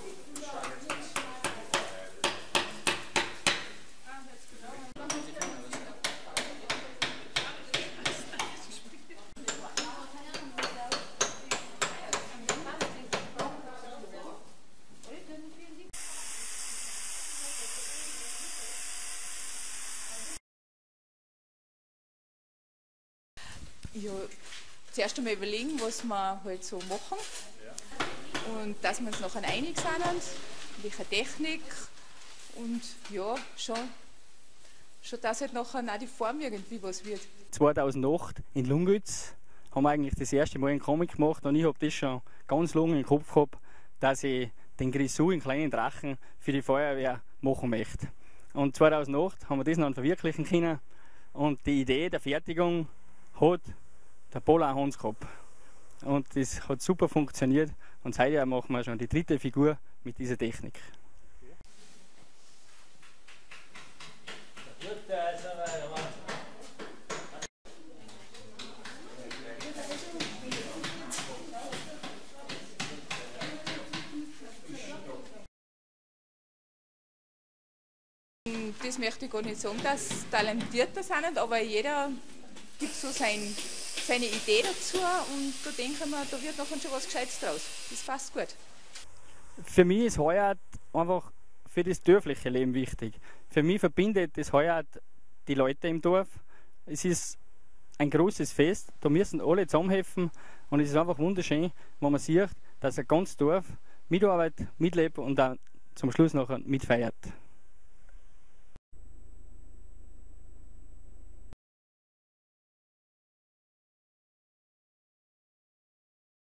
Ja, zuerst einmal überlegen, was wir halt so machen und dass wir uns nachher einig sind, welche Technik und ja, schon dass halt nachher auch die Form irgendwie was wird. 2008 in Lungütz haben wir eigentlich das erste Mal einen Comic gemacht und ich habe das schon ganz lange im Kopf gehabt, dass ich den Grisou, einen kleinen Drachen, für die Feuerwehr machen möchte. Und 2008 haben wir das dann verwirklichen können und die Idee der Fertigung hat der Polar Hans gehabt. Und das hat super funktioniert und seither machen wir schon die dritte Figur mit dieser Technik. Das möchte ich gar nicht sagen, dass Talentierte sind, aber jeder gibt so seine Idee dazu und da denke ich mir, da wird nachher schon was Gescheites draus. Das passt gut. Für mich ist Heuert einfach für das dörfliche Leben wichtig. Für mich verbindet das Heuert die Leute im Dorf. Es ist ein großes Fest, da müssen alle zusammenhelfen und es ist einfach wunderschön, wenn man sieht, dass ein ganzes Dorf mitarbeitet, mitlebt und dann zum Schluss nachher mitfeiert.